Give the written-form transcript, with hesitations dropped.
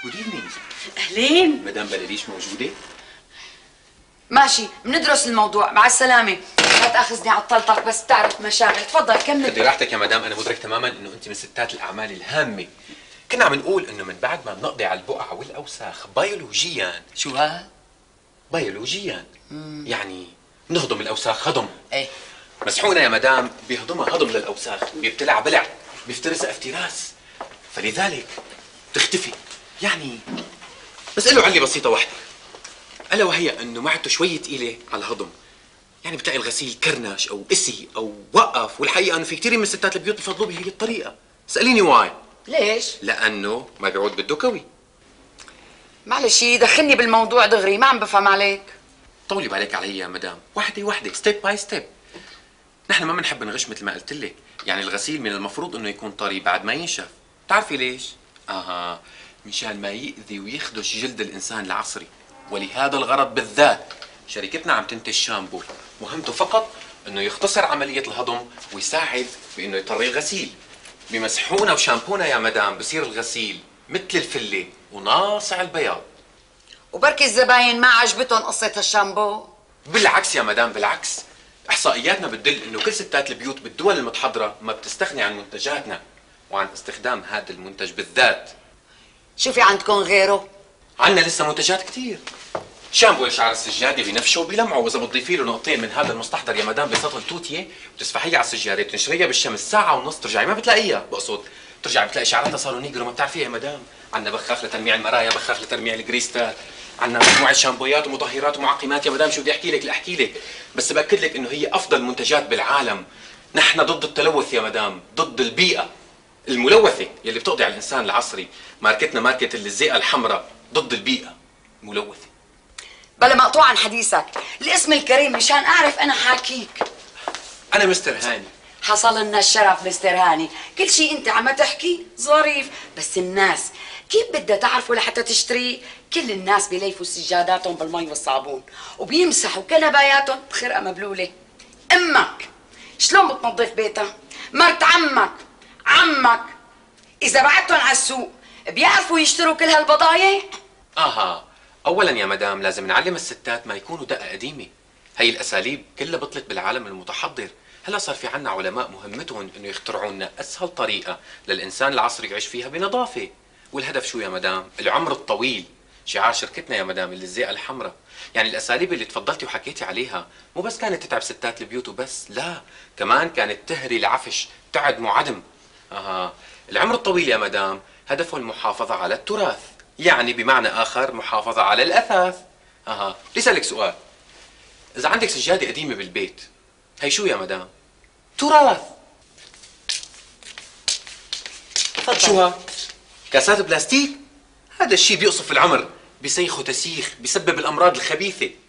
جود ايفنينج. اهلين. مدام بلاليش موجوده؟ ماشي، بندرس الموضوع. مع السلامه. لا تاخذني عطلتك، بس بتعرف مشاغل. تفضل كمل. خدي راحتك يا مدام، انا مدرك تماما انه انت من ستات الاعمال الهامه. كنا عم نقول انه من بعد ما بنقضي على البقع والاوساخ بيولوجيا. شو ها؟ بيولوجيا يعني بنهضم الاوساخ هضم. ايه مسحونا يا مدام بيهضمها هضم للاوساخ، بيبتلع بلع، بيفترسها افتراس، فلذلك تختفي. يعني بس له علة بسيطة واحدة، ألا وهي أنه معدته شوية تقيلة على الهضم. يعني بتلاقي الغسيل كرنش أو قسي أو وقف، والحقيقة أنه في كثير من ستات البيوت بفضلوا بهي الطريقة. اسأليني واي. ليش؟ لأنه ما بيعود بده كوي. معلش دخلني بالموضوع دغري، ما عم بفهم عليك. طولي بالك علي يا مدام، وحدة وحدة، ستيب باي ستيب. نحن ما بنحب نغش مثل ما قلت لك، يعني الغسيل من المفروض انه يكون طري بعد ما ينشف. بتعرفي ليش؟ مشان ما يأذي ويخدش جلد الانسان العصري، ولهذا الغرض بالذات شركتنا عم تنتج شامبو مهمته فقط انه يختصر عملية الهضم ويساعد بانه يطري الغسيل. بمسحونا وشامبونا يا مدام بصير الغسيل مثل الفلة وناصع البياض. وبركي الزباين ما عجبتهم قصة الشامبو؟ بالعكس يا مدام، بالعكس. احصائياتنا بتدل انه كل ستات البيوت بالدول المتحضره ما بتستغني عن منتجاتنا وعن استخدام هذا المنتج بالذات. شو في عندكم غيره؟ عندنا لسه منتجات كثير. شامبو لشعر السجاده بنفشه وبلمعه، واذا بتضيفي له نقطتين من هذا المستحضر يا مدام بسطل توتيه وتسفحيه على السجاده وتنشريها بالشمس ساعه ونص، ترجعي ما بتلاقيها، بقصد ترجعي بتلاقي شعراتها صاروا نيجرو. ما بتعرفيها يا مدام؟ عندنا بخاخ لتلميع المرايا، بخاخ لتلميع الكريستال، عندنا مجموعه شامبويات ومطهرات ومعقمات يا مدام. شو بدي احكي لك لاحكي لك، بس باكد لك انه هي افضل منتجات بالعالم. نحن ضد التلوث يا مدام، ضد البيئه الملوثه يلي بتقضي على الانسان العصري. ماركتنا ماركه الزئه الحمراء، ضد البيئه الملوثه. بلا مقطوع عن حديثك، الاسم الكريم مشان اعرف انا حاكيك. انا مستر هاني. حصل لنا الشرف مستر هاني. كل شيء انت عم تحكي ظريف، بس الناس كيف بدها تعرفه لحتى تشتري؟ كل الناس بيليفوا سجاداتهم بالمي والصابون وبيمسحوا كنباياتهم بخرقه مبلوله. امك شلون بتنظف بيتها؟ مرت عمك اذا بعتهم على السوق بيعرفوا يشتروا كل هالبضايع؟ اولا يا مدام لازم نعلم الستات ما يكونوا دقه قديمه. هي الاساليب كلها بطلت بالعالم المتحضر. هلا صار في عنا علماء مهمتهم انه يخترعوا لنا اسهل طريقه للانسان العصري يعيش فيها بنظافه. والهدف شو يا مدام؟ العمر الطويل. شعار شركتنا يا مدام اللي الزئه الحمراء. يعني الاساليب اللي تفضلتي وحكيتي عليها مو بس كانت تتعب ستات البيوت وبس، لا، كمان كانت تهري العفش، تعدم وعدم. العمر الطويل يا مدام هدفه المحافظه على التراث، يعني بمعنى اخر محافظه على الاثاث. بدي اسالك سؤال، اذا عندك سجاده قديمه بالبيت، هي شو يا مدام؟ تراث. تفضل. شو ها؟ كاسات بلاستيك؟ هذا الشيء بيقصف العمر، بيسيخه تسيخ، بيسبب الامراض الخبيثه.